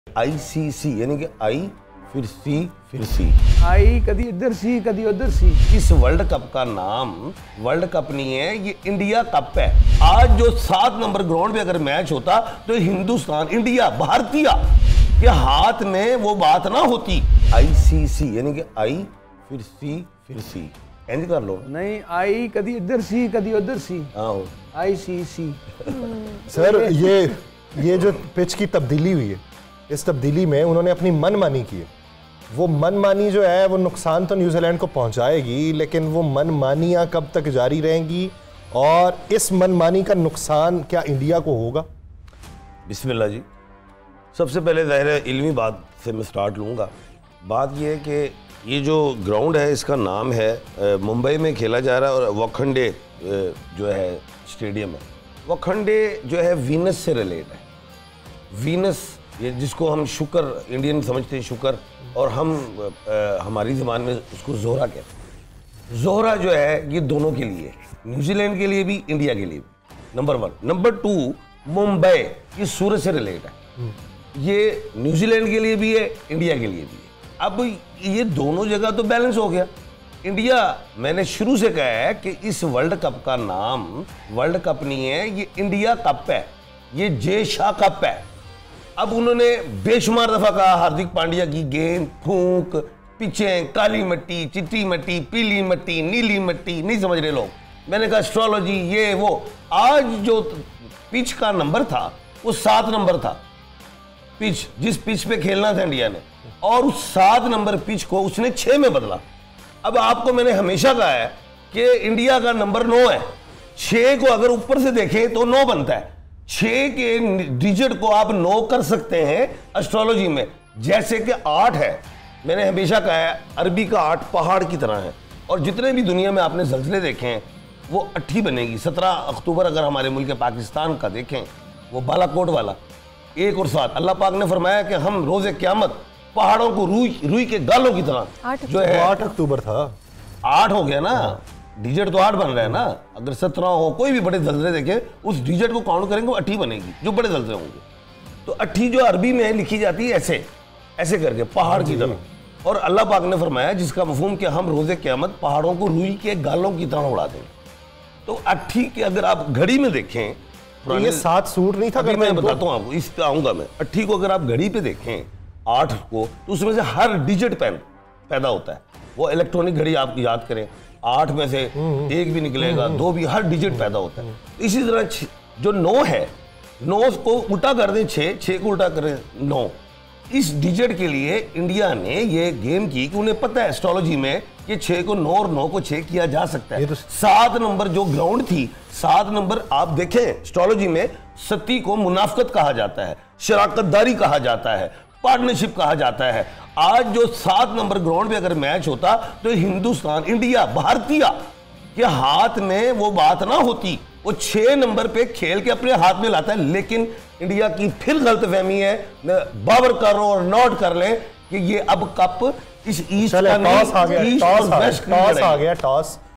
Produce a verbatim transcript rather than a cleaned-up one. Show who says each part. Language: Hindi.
Speaker 1: आईसीसी यानी कि आई फिर सी फिर सी
Speaker 2: आई कदी इधर सी कदी उधर सी।
Speaker 1: इस वर्ल्ड कप का नाम वर्ल्ड कप नहीं है, ये इंडिया कप है। आज जो सात नंबर ग्राउंड पे अगर मैच होता तो हिंदुस्तान इंडिया भारतीय के हाथ में वो बात ना होती। आईसीसी यानी कि आई फिर सी फिर सी एंड कर लो।
Speaker 2: नहीं, आई कदी इधर सी कदी उधर सी।
Speaker 1: हाँ
Speaker 2: आई सी सी।
Speaker 3: सर ये ये जो पिच की तब्दीली हुई है, इस तब्दीली में उन्होंने अपनी मनमानी की है। वो मनमानी जो है वो नुकसान तो न्यूजीलैंड को पहुंचाएगी, लेकिन वो मनमानियां कब तक जारी रहेंगी और इस मनमानी का नुकसान क्या इंडिया को होगा?
Speaker 1: बिस्मिल्लाह जी। सबसे पहले ज़ाहिर है इल्मी बात से मैं स्टार्ट लूँगा। बात ये है कि ये जो ग्राउंड है इसका नाम है, मुंबई में खेला जा रहा है और वानखेड़े जो है स्टेडियम है। वानखेड़े जो है वीनस से रिलेट है। वीनस ये जिसको हम शुक्र इंडियन समझते हैं शुक्र, और हम आ, हमारी ज़बान में उसको जोहरा कहते हैं। जोहरा जो है ये दोनों के लिए, न्यूजीलैंड के लिए भी इंडिया के लिए भी, number one. Number two, Mumbai ये सूरज से रिलेट है, ये न्यूजीलैंड के लिए भी है इंडिया के लिए भी है। अब ये दोनों जगह तो बैलेंस हो गया। इंडिया, मैंने शुरू से कहा है कि इस वर्ल्ड कप का नाम वर्ल्ड कप नहीं है, ये इंडिया कप है, ये जे शाह कप है। अब उन्होंने बेशुमार दफा कहा हार्दिक पांड्या की गेंद, फूंक, पिचें, काली मिट्टी, चिट्टी मिट्टी, पीली मिट्टी, नीली मिट्टी, नहीं समझ रहे लोग। मैंने कहा एस्ट्रोलॉजी ये वो। आज जो पिच का नंबर था वो सात नंबर था, पिच जिस पिच पे खेलना था इंडिया ने, और उस सात नंबर पिच को उसने छह में बदला। अब आपको मैंने हमेशा कहा है कि इंडिया का नंबर नौ है, छह को अगर ऊपर से देखें तो नौ बनता है। छह के डिजिट को आप नौ कर सकते हैं एस्ट्रोलॉजी में, जैसे कि आठ है। मैंने हमेशा कहा है अरबी का आठ पहाड़ की तरह है, और जितने भी दुनिया में आपने ज़लज़ले देखे हैं वो अट्ठी बनेगी। सत्रह अक्टूबर अगर हमारे मुल्क पाकिस्तान का देखें, वो बालाकोट वाला एक और सात, अल्लाह पाक ने फरमाया कि हम रोज़े क़यामत पहाड़ों को रुई रुई के गालों की तरह जो है,
Speaker 3: आठ अक्टूबर था,
Speaker 1: आठ हो गया ना, डिजिट तो आठ बन रहा है ना। अगर सत्रह हो, कोई भी बड़े जलजले देखें उस डिजिट को काउंट करेंगे वो अट्ठी बनेगी, जो बड़े जलजले होंगे। तो अट्ठी जो अरबी में लिखी जाती है ऐसे ऐसे करके पहाड़ की तरह, और अल्लाह पाक ने फरमाया जिसका मफहूम कि हम रोज़े क़यामत पहाड़ों को रुई के गालों की तरह उड़ा देंगे। तो अट्ठी के अगर आप घड़ी में देखें,
Speaker 3: तो ये सात सूट नहीं था।
Speaker 1: अभी मैं बताता हूँ आपको, इस पे आऊंगा मैं। अट्ठी को अगर आप घड़ी पे देखें आठ को, तो उसमें से हर डिजिट पेन पैदा होता है। वो इलेक्ट्रॉनिक घड़ी आप याद करें, आठ में से एक भी निकलेगा, दो भी, हर डिजिट पैदा होता है। इसी तरह जो नौ है, नौ को उल्टा कर दें छः, छः को उल्टा करें नौ। इस डिजिट के लिए इंडिया ने ये गेम की कि उन्हें पता है एस्ट्रोलॉजी में कि छः को नौ और नौ को छः किया जा सकता है। तो सात नंबर जो ग्राउंड थी, सात नंबर आप देखें एस्ट्रोलॉजी में सती को मुनाफकत कहा जाता है, शराकतदारी कहा जाता है, पार्टनरशिप कहा जाता है। आज जो सात नंबर ग्राउंड पे अगर मैच होता तो हिंदुस्तान इंडिया भारतीय के हाथ में वो बात ना होती, वो छह नंबर पे खेल के अपने हाथ में लाता है। लेकिन इंडिया की फिर गलतफहमी है, बाबर कर लो और नोट कर लें कि ये अब कप इस ईस्ट का
Speaker 3: टॉस आ गया, टॉस आ गया, टॉस आ गया, टॉस